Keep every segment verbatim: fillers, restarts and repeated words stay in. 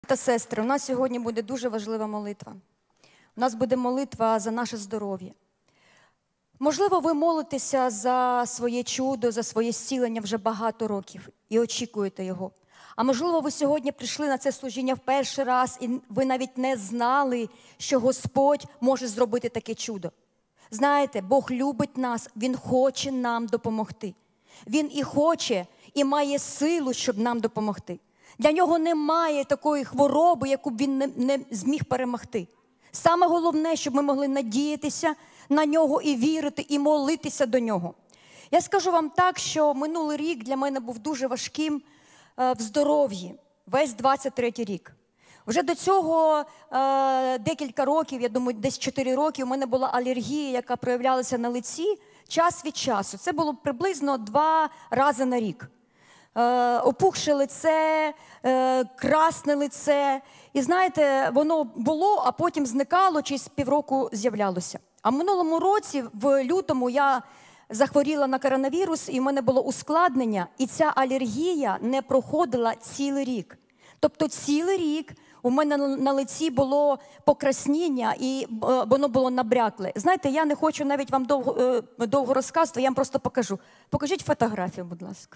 Та сестри, у нас сьогодні буде дуже важлива молитва. У нас буде молитва за наше здоров'я. Можливо, ви молитеся за своє чудо, за своє зцілення вже багато років і очікуєте його. А можливо, ви сьогодні прийшли на це служіння в перший раз і ви навіть не знали, що Господь може зробити таке чудо. Знаєте, Бог любить нас, Він хоче нам допомогти. Він і хоче, і має силу, щоб нам допомогти. Для нього немає такої хвороби, яку б він не, не зміг перемогти. Саме головне, щоб ми могли надіятися на нього і вірити, і молитися до нього. Я скажу вам так, що минулий рік для мене був дуже важким е, в здоров'ї, весь двадцять третій рік. Вже до цього е, декілька років, я думаю, десь чотири роки, у мене була алергія, яка проявлялася на лиці час від часу. Це було приблизно два рази на рік. Е, опухше лице, е, красне лице. І знаєте, воно було, а потім зникало, через півроку з'являлося. А в минулому році, в лютому, я захворіла на коронавірус, і в мене було ускладнення, і ця алергія не проходила цілий рік. Тобто цілий рік у мене на лиці було покраснення, і воно було набрякле. Знаєте, я не хочу навіть вам довго, довго розказувати, я вам просто покажу. Покажіть фотографію, будь ласка.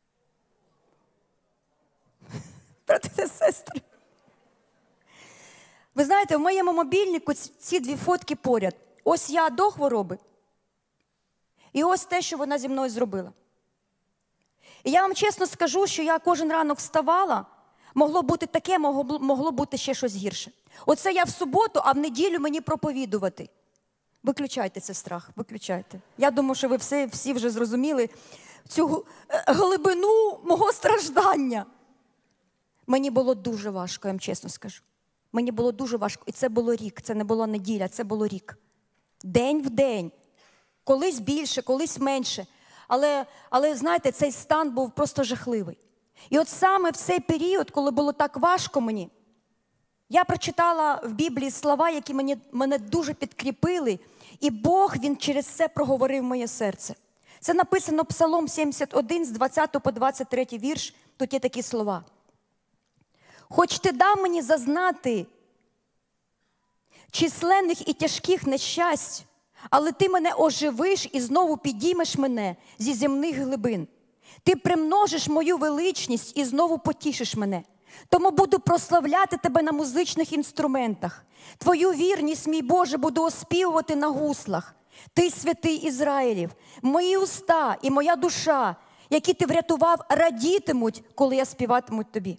Брати та сестри. Ви знаєте, в моєму мобільнику ці дві фотки поряд. Ось я до хвороби, і ось те, що вона зі мною зробила. І я вам чесно скажу, що я кожен ранок вставала, могло бути таке, могло, могло бути ще щось гірше. Оце я в суботу, а в неділю мені проповідувати. Виключайте цей страх, виключайте. Я думаю, що ви всі, всі вже зрозуміли цю глибину мого страждання. Мені було дуже важко, я вам чесно скажу. Мені було дуже важко. І це було рік, це не була неділя, це було рік. День в день. Колись більше, колись менше. Але, але знаєте, цей стан був просто жахливий. І от саме в цей період, коли було так важко мені, я прочитала в Біблії слова, які мені, мене дуже підкріпили, і Бог, Він через це проговорив моє серце. Це написано Псалом сімдесят один, з двадцятого по двадцять третій вірш, тут є такі слова. «Хоч ти дав мені зазнати численних і тяжких нещасть, але ти мене оживиш і знову підіймеш мене зі земних глибин. Ти примножиш мою величність і знову потішиш мене. Тому буду прославляти тебе на музичних інструментах. Твою вірність, мій Боже, буду оспівувати на гуслах. Ти святий Ізраїлів, мої уста і моя душа, які ти врятував, радітимуть, коли я співатиму тобі».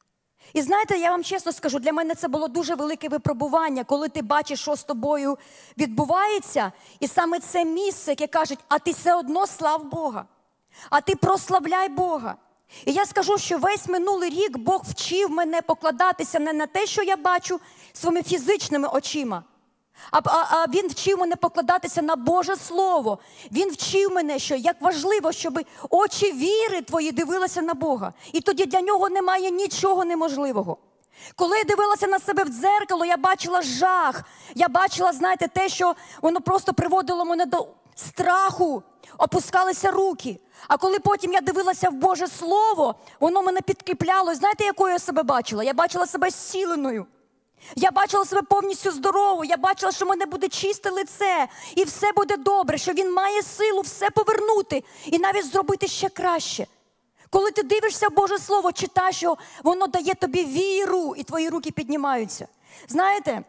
І знаєте, я вам чесно скажу, для мене це було дуже велике випробування, коли ти бачиш, що з тобою відбувається, і саме це місце, яке кажуть, а ти все одно слав Бога, а ти прославляй Бога. І я скажу, що весь минулий рік Бог вчив мене покладатися не на те, що я бачу своїми фізичними очима, а, а, а Він вчив мене покладатися на Боже Слово. Він вчив мене, що як важливо, щоб очі віри твої дивилися на Бога. І тоді для нього немає нічого неможливого. Коли я дивилася на себе в дзеркало, я бачила жах. Я бачила, знаєте, те, що воно просто приводило мене до страху. Опускалися руки. А коли потім я дивилася в Боже Слово, воно мене підкріпляло. І знаєте, якою я себе бачила? Я бачила себе зціленою. Я бачила себе повністю здоровою, я бачила, що в мене буде чисте лице, і все буде добре, що Він має силу все повернути і навіть зробити ще краще. Коли ти дивишся в Боже Слово, читаєш його, воно дає тобі віру, і твої руки піднімаються. Знаєте,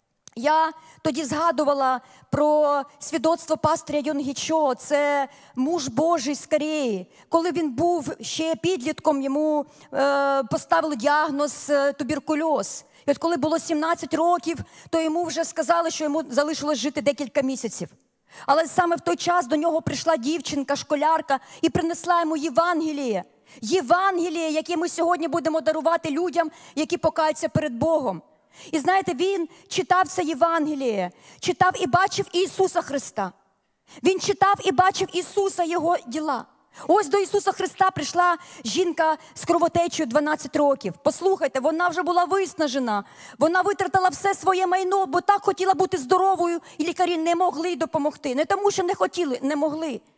я тоді згадувала про свідоцтво пастиря Йонгі Чо, це муж Божий з Кореї. Коли він був ще підлітком, йому е, поставили діагноз е, туберкульоз. І от коли було сімнадцять років, то йому вже сказали, що йому залишилось жити декілька місяців. Але саме в той час до нього прийшла дівчинка, школярка, і принесла йому Євангеліє. Євангеліє, яке ми сьогодні будемо дарувати людям, які покаються перед Богом. І знаєте, він читав це Євангеліє, читав і бачив Ісуса Христа. Він читав і бачив Ісуса, Його діла. Ось до Ісуса Христа прийшла жінка з кровотечею дванадцять років. Послухайте, вона вже була виснажена. Вона витратила все своє майно, бо так хотіла бути здоровою, і лікарі не могли допомогти. Не тому, що не хотіли, не могли.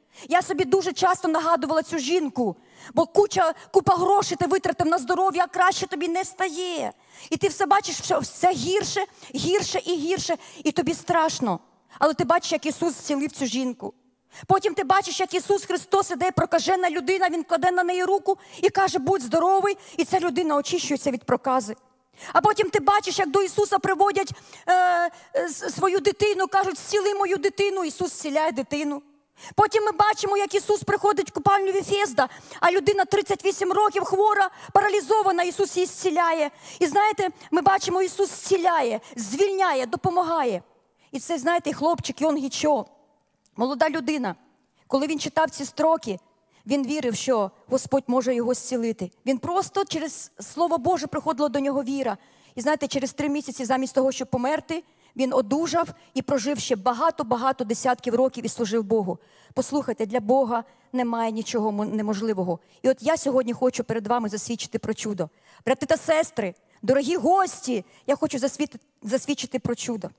Я собі дуже часто нагадувала цю жінку, бо куча, купа грошей ти витратив на здоров'я, а краще тобі не стає. І ти все бачиш, що все гірше, гірше і гірше, і тобі страшно. Але ти бачиш, як Ісус зцілив цю жінку. Потім ти бачиш, як Ісус Христос іде, прокажена людина, Він кладе на неї руку і каже, будь здоровий, і ця людина очищується від прокази. А потім ти бачиш, як до Ісуса приводять е, е, свою дитину, кажуть, зціли мою дитину, Ісус зціляє дитину. Потім ми бачимо, як Ісус приходить в купальню Віфезда, а людина тридцять вісім років хвора, паралізована, Ісус її зціляє. І знаєте, ми бачимо, Ісус зціляє, звільняє, допомагає. І це, знаєте, хлопчик Йон Гічо, молода людина, коли він читав ці строки, він вірив, що Господь може його зцілити. Він просто через Слово Боже приходила до нього віра. І знаєте, через три місяці замість того, щоб померти, він одужав і прожив ще багато-багато десятків років і служив Богу. Послухайте, для Бога немає нічого неможливого. І от я сьогодні хочу перед вами засвідчити про чудо. Брати та сестри, дорогі гості, я хочу засвідчити про чудо.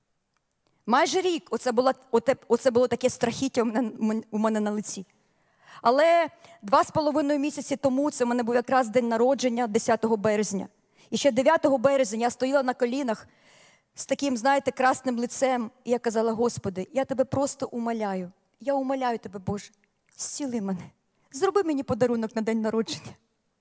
Майже рік оце було, оце було таке страхіття у мене, у мене на лиці. Але два з половиною місяці тому, це в мене був якраз день народження, десятого березня. І ще дев'ятого березня я стояла на колінах з таким, знаєте, красним лицем. І я казала, Господи, я тебе просто умоляю. Я умоляю тебе, Боже, зціли мене. Зроби мені подарунок на день народження.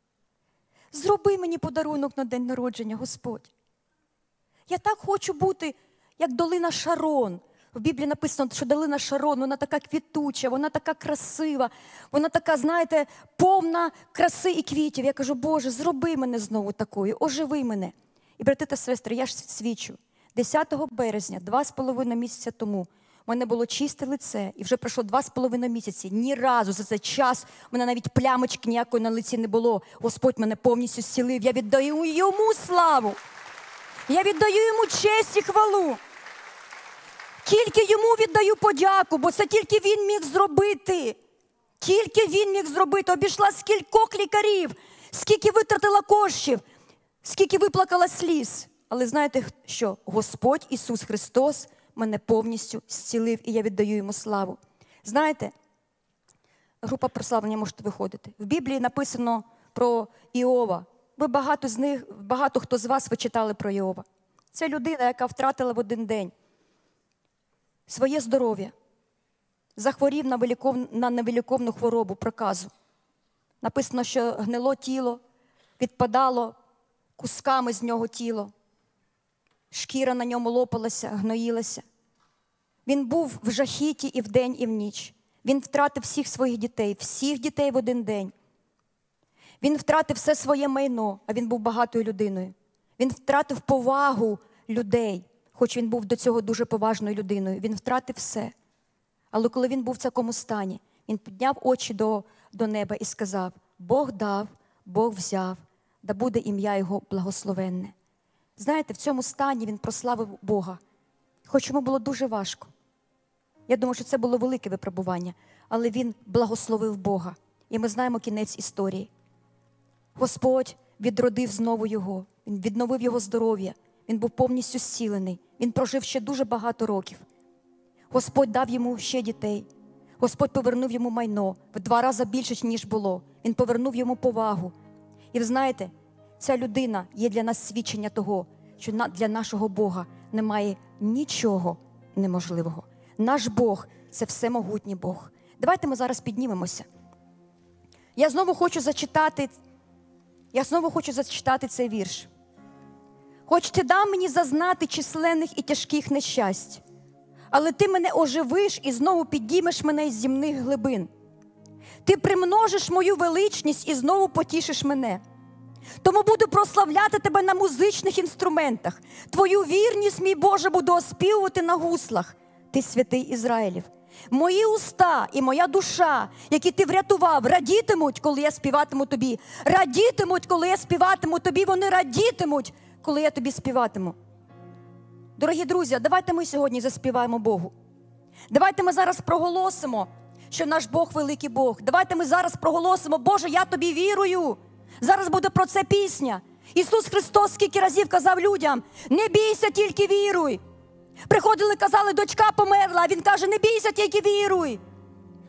Зроби мені подарунок на день народження, Господь. Я так хочу бути, як долина Шарон. В Біблії написано, що долина Шарон, вона така квітуча, вона така красива, вона така, знаєте, повна краси і квітів. Я кажу, Боже, зроби мене знову такою, оживи мене. І, брати та сестри, я ж свідчу. десятого березня, два з половиною місяця тому, у мене було чисте лице, і вже пройшло два з половиною місяці. Ні разу за цей час у мене навіть плямочки ніякої на лиці не було. Господь мене повністю зцілив. Я віддаю йому славу. Я віддаю йому честь і хвалу. Тільки йому віддаю подяку, бо це тільки він міг зробити. Тільки він міг зробити. Обійшла скількох лікарів, скільки витратила коштів, скільки виплакала сліз. Але знаєте що? Господь Ісус Христос мене повністю зцілив, і я віддаю йому славу. Знаєте, група прославлення можете виходити. В Біблії написано про Іова. Ви багато з них, багато хто з вас ви читали про Іова. Це людина, яка втратила в один день своє здоров'я, захворів на, великов... на невиліковну хворобу, проказу. Написано, що гнило тіло, відпадало кусками з нього тіло, шкіра на ньому лопалася, гноїлася. Він був в жахіті і вдень, і в ніч. Він втратив всіх своїх дітей, всіх дітей в один день. Він втратив все своє майно, а він був багатою людиною. Він втратив повагу людей, хоч він був до цього дуже поважною людиною. Він втратив все. Але коли він був в такому стані, він підняв очі до, до неба і сказав, Бог дав, Бог взяв, да буде ім'я Його благословенне. Знаєте, в цьому стані він прославив Бога, хоч йому було дуже важко. Я думаю, що це було велике випробування, але він благословив Бога. І ми знаємо кінець історії. Господь відродив знову його, він відновив його здоров'я, він був повністю зцілений, він прожив ще дуже багато років. Господь дав йому ще дітей, Господь повернув йому майно в два рази більше, ніж було. Він повернув йому повагу. І ви знаєте, ця людина є для нас свідчення того, що для нашого Бога немає нічого неможливого. Наш Бог – це всемогутній Бог. Давайте ми зараз піднімемося. Я знову хочу зачитати, я знову хочу зачитати цей вірш. Хоч ти дав мені зазнати численних і тяжких нещасть, але ти мене оживиш і знову підіймеш мене із земних глибин. Ти примножиш мою величність і знову потішиш мене. Тому буду прославляти тебе на музичних інструментах. Твою вірність, мій Боже, буду оспівувати на гуслах. Ти святий Ізраїлів. Мої уста і моя душа, які ти врятував, радітимуть, коли я співатиму тобі. Радітимуть, коли я співатиму тобі. Вони радітимуть, коли я тобі співатиму. Дорогі друзі, давайте ми сьогодні заспіваємо Богу. Давайте ми зараз проголосимо, що наш Бог – великий Бог. Давайте ми зараз проголосимо, Боже, я тобі вірую. Зараз буде про це пісня. Ісус Христос скільки разів казав людям, не бійся, тільки віруй. Приходили, казали, дочка померла, а Він каже, не бійся, тільки віруй.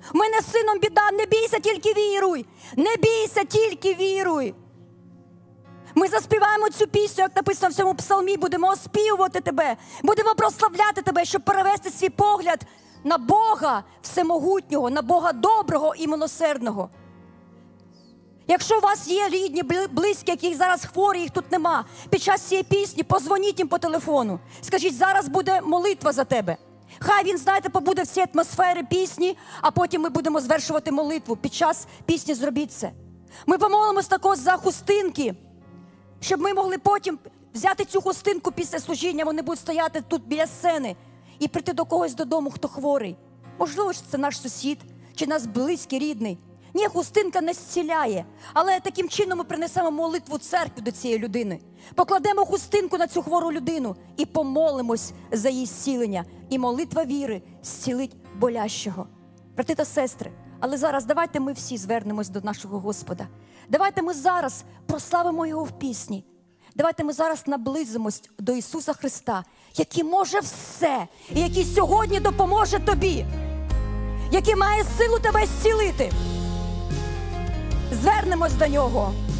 В мене з сином біда, не бійся, тільки віруй. Не бійся, тільки віруй. Ми заспіваємо цю пісню, як написано в цьому псалмі, будемо оспівувати тебе, будемо прославляти тебе, щоб перевести свій погляд на Бога всемогутнього, на Бога доброго і милосердного. Якщо у вас є рідні, близькі, яких зараз хворі, їх тут нема, під час цієї пісні позвоніть їм по телефону. Скажіть, зараз буде молитва за тебе. Хай він, знаєте, побуде в цій атмосфері пісні, а потім ми будемо звершувати молитву. Під час пісні зробіть це. Ми помолимось також за хустинки, щоб ми могли потім взяти цю хустинку після служіння, вони будуть стояти тут біля сцени і прийти до когось додому, хто хворий. Можливо, це наш сусід, чи наш близький, рідний. Ні, хустинка не зціляє, але таким чином ми принесемо молитву церкві до цієї людини. Покладемо хустинку на цю хвору людину і помолимось за її зцілення. І молитва віри зцілить болящого. Брати та сестри, але зараз давайте ми всі звернемось до нашого Господа. Давайте ми зараз прославимо Його в пісні. Давайте ми зараз наблизимось до Ісуса Христа, який може все, і який сьогодні допоможе тобі, який має силу тебе зцілити. Звернемось до Нього.